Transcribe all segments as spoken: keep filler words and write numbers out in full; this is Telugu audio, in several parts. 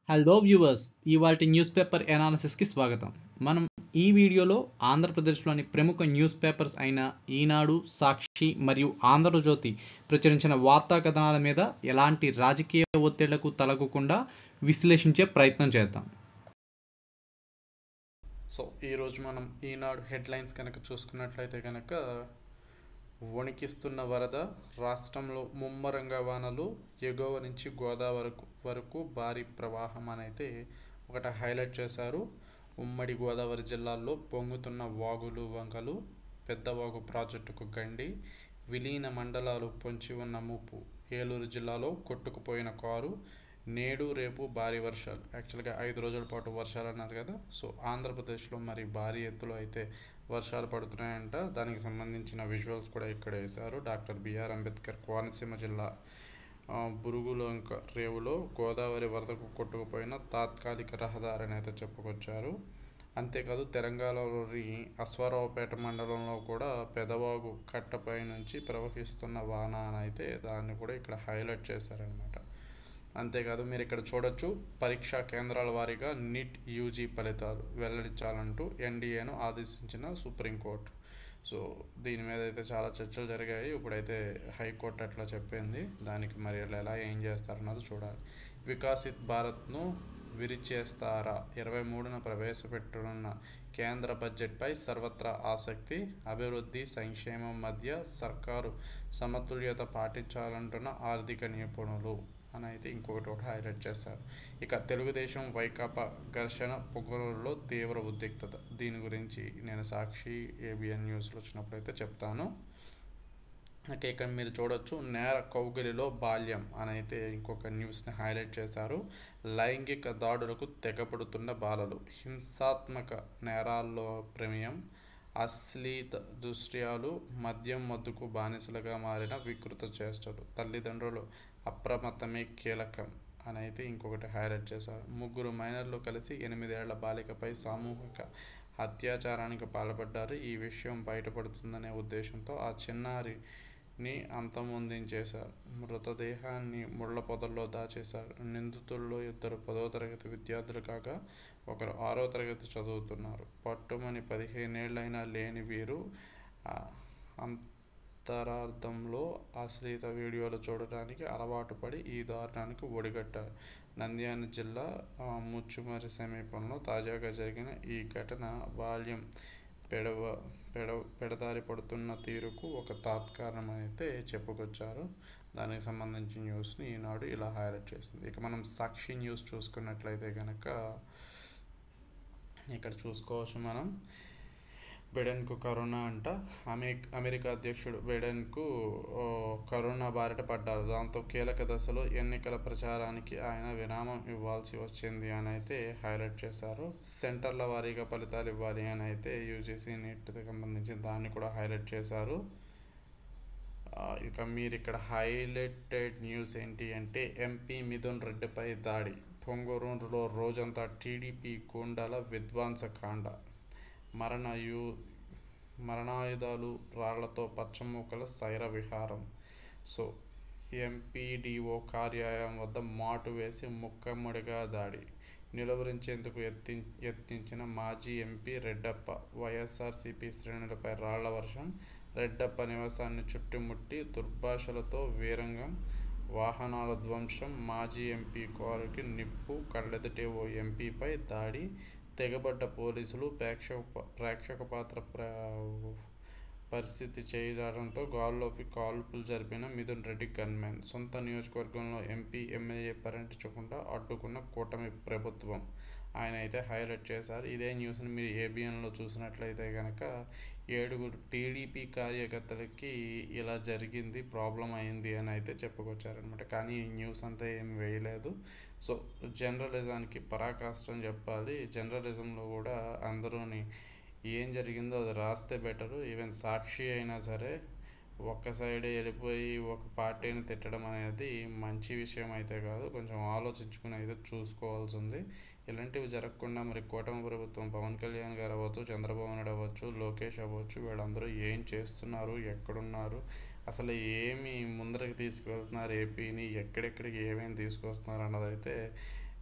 హలో వ్యూవర్స్, ఇవాల్టి న్యూస్ పేపర్ ఎనాలిసిస్కి స్వాగతం. మనం ఈ వీడియోలో ఆంధ్రప్రదేశ్లోని ప్రముఖ న్యూస్ పేపర్స్ అయిన ఈనాడు, సాక్షి మరియు ఆంధ్రజ్యోతి ప్రచురించిన వార్తా కథనాల మీద ఎలాంటి రాజకీయ ఒత్తిళ్లకు తలగకుండా విశ్లేషించే ప్రయత్నం చేద్దాం. సో ఈరోజు మనం ఈనాడు హెడ్లైన్స్ కనుక చూసుకున్నట్లయితే కనుక వణికిస్తున్న వరద, రాష్ట్రంలో ముమ్మరంగా వానలు, ఎగువ నుంచి గోదావరి వరకు భారీ ప్రవాహం అనైతే ఒకటి హైలైట్ చేశారు. ఉమ్మడి గోదావరి జిల్లాల్లో పొంగుతున్న వాగులు వంకలు, పెద్దవాగు ప్రాజెక్టుకు గండి, విలీన మండలాలు పొంచి ఉన్న ముప్పు, ఏలూరు జిల్లాలో కొట్టుకుపోయిన కారు, నేడు రేపు భారీ వర్షాలు. యాక్చువల్గా ఐదు రోజుల పాటు వర్షాలు అన్నారు కదా, సో ఆంధ్రప్రదేశ్లో మరి భారీ ఎత్తులో అయితే వర్షాలు పడుతున్నాయంట. దానికి సంబంధించిన విజువల్స్ కూడా ఇక్కడ వేశారు. డాక్టర్ బిఆర్ అంబేద్కర్ కోనసీమ జిల్లా బురుగులంక రేవులో గోదావరి వరదకు కొట్టుకుపోయిన తాత్కాలిక రహదారిని అయితే చెప్పుకొచ్చారు. అంతేకాదు తెలంగాణలోని అశ్వారావుపేట మండలంలో కూడా పెదవాగు కట్టపై నుంచి ప్రవహిస్తున్న వాన అని అయితే దాన్ని కూడా ఇక్కడ హైలైట్ చేశారనమాట. అంతేకాదు మీరు ఇక్కడ చూడొచ్చు, పరీక్షా కేంద్రాల వారీగా నీట్ యూజీ ఫలితాలు వెల్లడించాలంటూ ఎన్డీఏను ఆదేశించిన సుప్రీంకోర్టు. సో దీని మీద అయితే చాలా చర్చలు జరిగాయి. ఇప్పుడైతే హైకోర్టు అట్లా చెప్పింది. దానికి మరి ఎలా ఏం చేస్తారన్నది చూడాలి. వికసిత్ భారత్ను విరిచేస్తారా? ఇరవై మూడున ప్రవేశపెట్టనున్న కేంద్ర బడ్జెట్పై సర్వత్రా ఆసక్తి. అభివృద్ధి సంక్షేమం మధ్య సర్కారు సమతుల్యత పాటించాలంటున్న ఆర్థిక నిపుణులు అని అయితే ఇంకొకటి ఒకటి హైలైట్ చేశారు. ఇక తెలుగుదేశం వైకాపా ఘర్షణ పొంగనూరులో తీవ్ర ఉద్రిక్తత. దీని గురించి నేను సాక్షి ఏబిఎన్ న్యూస్లో వచ్చినప్పుడు అయితే చెప్తాను. ఓకే, ఇక్కడ మీరు చూడొచ్చు, నేర కౌగిలిలో బాల్యం అని అయితే ఇంకొక న్యూస్ని హైలైట్ చేశారు. లైంగిక దాడులకు తెగపడుతున్న బాలలు, హింసాత్మక నేరాల్లో ప్రమేయం, అశ్లీత దృశ్యాలు, మద్యం మద్దుకు బానిసలుగా మారిన వికృత చేష్టలు, తల్లిదండ్రులు అప్రమత్తమే కీలకం అని అయితే ఇంకొకటి హైలైట్ చేశారు. ముగ్గురు మైనర్లు కలిసి ఎనిమిదేళ్ల బాలికపై సామూహిక అత్యాచారానికి పాల్పడ్డారు. ఈ విషయం బయటపడుతుందనే ఉద్దేశంతో ఆ చిన్నారిని అంతమొందించేశారు. మృతదేహాన్ని ముళ్ల పొదల్లో దాచేశారు. నిందితుల్లో ఇద్దరు పదో తరగతి విద్యార్థులు కాగా ఒకరు ఆరో తరగతి చదువుతున్నారు. పట్టుమని పదిహేనేళ్లైనా లేని వీరు అంతరార్థంలో అశ్లీత వీడియోలు చూడటానికి అలవాటు పడి ఈ దారుణానికి ఒడిగట్టారు. నంద్యాల జిల్లా ముచ్చుమర్రి సమీపంలో తాజాగా జరిగిన ఈ ఘటన బాల్యం పెడవ పెడ పెడదారి పడుతున్న తీరుకు ఒక తాత్కారణం అయితే చెప్పుకొచ్చారు. దానికి సంబంధించిన న్యూస్ని ఈనాడు ఇలా హైలైట్ చేస్తుంది. ఇక మనం సాక్షి న్యూస్ చూసుకున్నట్లయితే కనుక ఇక్కడ చూసుకోవచ్చు మనం, బైడెన్కు కరోనా అంట. అమె అమెరికా అధ్యక్షుడు బైడెన్కు కరోనా బారిన పడ్డారు. దాంతో కీలక దశలో ఎన్నికల ప్రచారానికి ఆయన విరామం ఇవ్వాల్సి వచ్చింది అని అయితే హైలైట్ చేశారు. సెంటర్ల వారీగా ఫలితాలు ఇవ్వాలి అని అయితే యూజీసీ నీట్కి సంబంధించి దాన్ని కూడా హైలైట్ చేశారు. ఇక మీరు ఇక్కడ హైలైటెడ్ న్యూస్ ఏంటి అంటే, ఎంపీ మిథున్ రెడ్డిపై దాడి, పొంగూరులో రోజంతా టీడీపీ గూండాల విధ్వంసకాండ, మరణయు మరణాయుధాలు రాళ్లతో పచ్చమూకల సైర విహారం. సో ఎంపీడీఓ కార్యాలయం వద్ద మాటు వేసి ముక్కమ్మడిగా దాడి, నిలువరించేందుకు యత్ని యత్నించిన మాజీ ఎంపీ రెడ్డప్ప, వైఎస్ఆర్సీపీ శ్రేణులపై రాళ్ల వర్షం, రెడ్డప్ప నివాసాన్ని చుట్టుముట్టి దుర్భాషలతో వీరంగం, వాహనాల ధ్వంసం, మాజీ ఎంపీ కారుకి నిప్పు, కళ్ళెదుటే ఓ ఎంపీపై దాడి, తెగబడ్డ పోలీసులు, ప్రేక్షక ప్రేక్షక పాత్ర ప్ర పరిస్థితి చేయడంతో గాల్లోకి కాల్పులు జరిపిన మిథున్ రెడ్డి గన్మెన్, సొంత నియోజకవర్గంలో ఎంపీ ఎమ్మెల్యే పర్యటించకుండా అడ్డుకున్న కూటమి ప్రభుత్వం ఆయన అయితే హైలైట్ చేశారు. ఇదే న్యూస్ని మీరు ఏబిఎన్లో చూసినట్లయితే కనుక ఏడుగురు టీడీపీ కార్యకర్తలకి ఇలా జరిగింది, ప్రాబ్లం అయింది అని అయితే చెప్పుకొచ్చారనమాట. కానీ ఈ న్యూస్ అంతా ఏం వేయలేదు. సో జర్నలిజానికి పరాకాష్ఠం చెప్పాలి. జర్నలిజంలో కూడా అందరూని ఏం జరిగిందో అది రాస్తే బెటరు. ఈవెన్ సాక్షి అయినా సరే ఒక్క సైడే వెళ్ళిపోయి ఒక పార్టీని తిట్టడం అనేది మంచి విషయం అయితే కాదు. కొంచెం ఆలోచించుకుని అయితే చూసుకోవాల్సి ఉంది. ఇలాంటివి జరగకుండా మరి కూటమి ప్రభుత్వం, పవన్ కళ్యాణ్ గారు అవ్వచ్చు, చంద్రబాబు నాయుడు అవ్వచ్చు, లోకేష్ అవ్వచ్చు, వీళ్ళందరూ ఏం చేస్తున్నారు, ఎక్కడున్నారు, అసలు ఏమి ముందరికి తీసుకువెళ్తున్నారు, ఏపీని ఎక్కడెక్కడికి ఏమేమి తీసుకొస్తున్నారు అన్నదైతే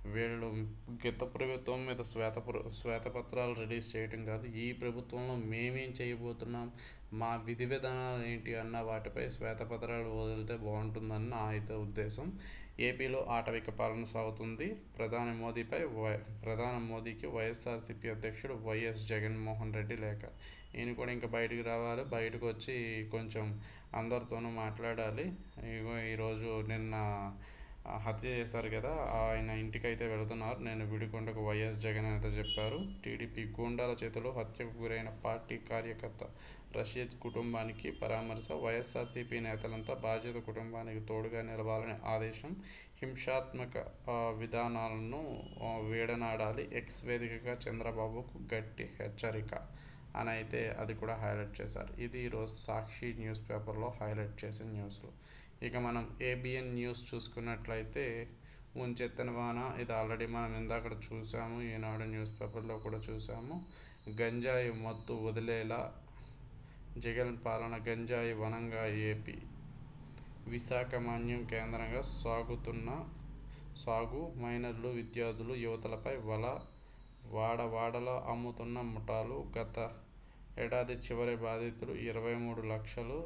వీళ్ళు గత ప్రభుత్వం మీద శ్వేత శ్వేతపత్రాలు రిలీజ్ చేయడం కాదు, ఈ ప్రభుత్వంలో మేమేం చేయబోతున్నాం, మా విధి విధానాలు ఏంటి అన్న వాటిపై శ్వేతపత్రాలు వదిలితే బాగుంటుందని నా అయితే ఉద్దేశం. ఏపీలో ఆటవిక పాలన సాగుతుంది. ప్రధాని మోదీపై వై ప్రధాని మోదీకి వైఎస్ఆర్సీపీ అధ్యక్షుడు వైఎస్ జగన్మోహన్ రెడ్డి లేఖ. ఈయన కూడా ఇంకా బయటకు రావాలి, బయటకు వచ్చి కొంచెం అందరితోనూ మాట్లాడాలి. ఇగో ఈరోజు నిన్న హత్య చేశారు కదా, ఆయన ఇంటికి అయితే వెళుతున్నారు. నేను విడికొండకు వైఎస్ జగన్ అయితే చెప్పారు. టీడీపీ గూండాల చేతిలో హత్యకు గురైన పార్టీ కార్యకర్త రషీద్ కుటుంబానికి పరామర్శ. వైఎస్ఆర్సీపీ నేతలంతా బాధ్యత కుటుంబానికి తోడుగా నిలవాలని ఆదేశం. హింసాత్మక విధానాలను వీడనాడాలి. ఎక్స్ వేదికగా చంద్రబాబుకు గట్టి హెచ్చరిక అని అయితే అది కూడా హైలైట్ చేశారు. ఇది ఈరోజు సాక్షి న్యూస్ పేపర్లో హైలైట్ చేసిన న్యూస్లు. ఇక మనం ఏబిఎన్ న్యూస్ చూసుకున్నట్లయితే ముంచెత్తన వాన, ఇది ఆల్రెడీ మనం ఇందాక చూసాము, ఈనాడు న్యూస్ పేపర్లో కూడా చూసాము. గంజాయి మత్తు వదిలేలా జగన్ పాలన, గంజాయి వనంగా ఏపీ. విశాఖ మన్యం కేంద్రంగా సాగుతున్న సాగు మైనర్లు, విద్యార్థులు, యువతలపై వల. వాడవాడలా అమ్ముతున్న ముఠాలు. గత ఏడాది చివరి బాధితులు ఇరవై మూడు లక్షలు.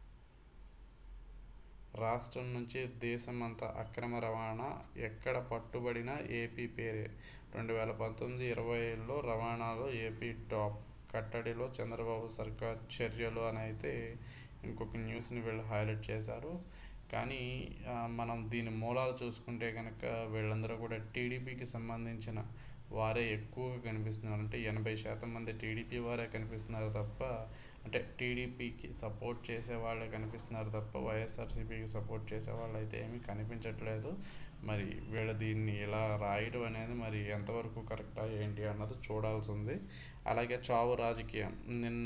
రాష్ట్రం నుంచి దేశమంతా అక్రమ రవాణా, ఎక్కడ పట్టుబడినా ఏపీ పేరే. రెండు వేల పంతొమ్మిది ఇరవైలో రవాణాలో ఏపీ టాప్. కట్టడిలో చంద్రబాబు సర్కార్ చర్యలు అని అయితే ఇంకొక న్యూస్ని వీళ్ళు హైలైట్ చేశారు. కానీ మనం దీని మూలాలు చూసుకుంటే కనుక వీళ్ళందరూ కూడా టీడీపీకి సంబంధించిన వారే ఎక్కువగా కనిపిస్తున్నారు. అంటే ఎనభై శాతం మంది టీడీపీ వారే కనిపిస్తున్నారు తప్ప, అంటే టీడీపీకి సపోర్ట్ చేసే వాళ్ళే కనిపిస్తున్నారు తప్ప వైఎస్ఆర్సీపీకి సపోర్ట్ చేసే వాళ్ళు అయితే ఏమీ కనిపించట్లేదు. మరి వీళ్ళు దీన్ని ఇలా రాయడం అనేది మరి ఎంతవరకు కరెక్టా ఏంటి అన్నది చూడాల్సి ఉంది. అలాగే చావు రాజకీయం. నిన్న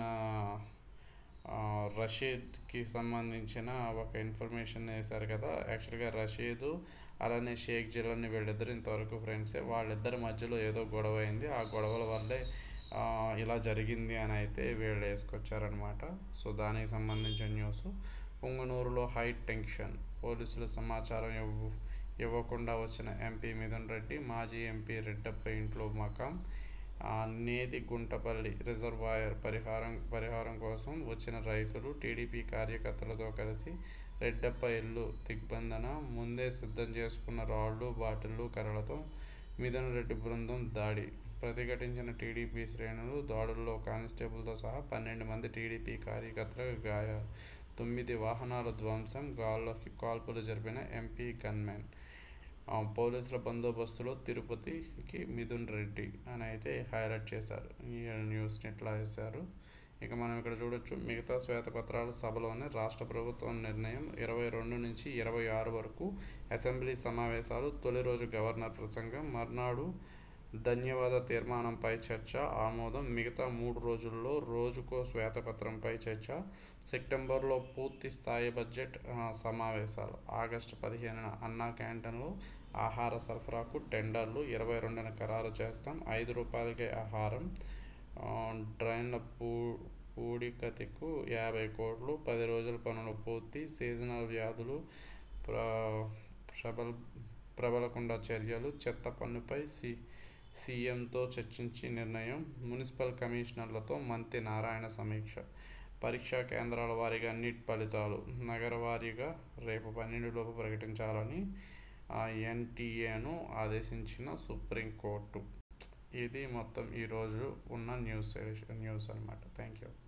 రషీద్కి సంబంధించిన ఒక ఇన్ఫర్మేషన్ వేశారు కదా. యాక్చువల్గా రషీదు అలానే షేక్ జిలానీ వీళ్ళిద్దరు ఇంతవరకు ఫ్రెండ్సే. వాళ్ళిద్దరి మధ్యలో ఏదో గొడవ అయింది, ఆ గొడవల వల్లే ఇలా జరిగింది అని అయితే వీళ్ళు వేసుకొచ్చారనమాట. సో దానికి సంబంధించిన న్యూస్. పుంగనూరులో high tension. పోలీసులు సమాచారం ఇవ్వ ఇవ్వకుండా వచ్చిన ఎంపీ మిథున్ రెడ్డి, మాజీ ఎంపీ రెడ్డప్ప ఇంట్లో మకాం. నేతి గుంటపల్లి రిజర్వాయర్ పరిహారం పరిహారం కోసం వచ్చిన రైతులు టీడీపీ కార్యకర్తలతో కలిసి రెడ్డప్ప ఇల్లు దిగ్బంధన. ముందే సిద్ధం చేసుకున్న రాళ్లు, బాటిళ్లు, కర్రలతో మిథున్ రెడ్డి బృందం దాడి. ప్రతిఘటించిన టీడీపీ శ్రేణులు. దాడుల్లో కానిస్టేబుల్తో సహా పన్నెండు మంది టీడీపీ కార్యకర్తలకు గాయాలు. తొమ్మిది వాహనాల ధ్వంసం. గాల్లోకి కాల్పులు జరిపిన ఎంపీ గన్మెన్. పోలీసుల బందోబస్తులో తిరుపతికి మిథున్ రెడ్డి అని అయితే హైలైట్ చేశారు. ఈ న్యూస్ని ఇట్లా వేశారు. ఇక మనం ఇక్కడ చూడొచ్చు, మిగతా శ్వేతపత్రాల సభలోనే రాష్ట్ర ప్రభుత్వం నిర్ణయం. ఇరవై రెండు నుంచి ఇరవై ఆరు వరకు అసెంబ్లీ సమావేశాలు. తొలి రోజు గవర్నర్ ప్రసంగం, మర్నాడు ధన్యవాద తీర్మానంపై చర్చ, ఆమోదం. మిగతా మూడు రోజుల్లో రోజుకో శ్వేతపత్రంపై చర్చ. సెప్టెంబర్లో పూర్తి స్థాయి బడ్జెట్ సమావేశాలు. ఆగస్టు పదిహేనున అన్నా క్యాంటీన్లో ఆహార సరఫరాకు టెండర్లు. ఇరవై రెండున ఖరారు చేస్తాం. ఐదు రూపాయలకే ఆహారం. డ్రైన్ల పూ పూడికతికు యాభై కోట్లు. పది రోజుల పనులు పూర్తి. సీజనల్ వ్యాధులు ప్ర ప్రబల ప్రబలకుండా చర్యలు. చెత్త పన్నుపై సి సీఎంతో చర్చించి నిర్ణయం. మున్సిపల్ కమిషనర్లతో మంత్రి నారాయణ సమీక్ష. పరీక్షా కేంద్రాల వారీగా నీట్ ఫలితాలు నగర వారీగా రేపు పన్నెండులోపు ప్రకటించాలని ఎన్టీఏను ఆదేశించిన సుప్రీంకోర్టు. ఇది మొత్తం ఈరోజు ఉన్న న్యూస్ న్యూస్ అనమాట. Thank you.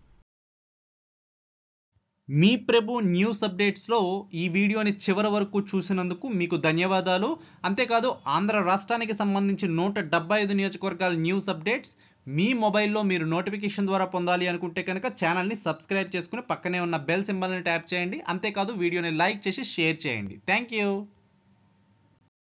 మీ ప్రభు న్యూస్ అప్డేట్స్లో ఈ వీడియోని చివరి వరకు చూసినందుకు మీకు ధన్యవాదాలు. అంతేకాదు ఆంధ్ర రాష్ట్రానికి సంబంధించి నూట డెబ్బై ఐదు నియోజకవర్గాల న్యూస్ అప్డేట్స్ మీ మొబైల్లో మీరు నోటిఫికేషన్ ద్వారా పొందాలి అనుకుంటే కనుక ఛానల్ని సబ్స్క్రైబ్ చేసుకుని పక్కనే ఉన్న బెల్ సింబల్ని ట్యాప్ చేయండి. అంతేకాదు వీడియోని లైక్ చేసి షేర్ చేయండి. Thank you.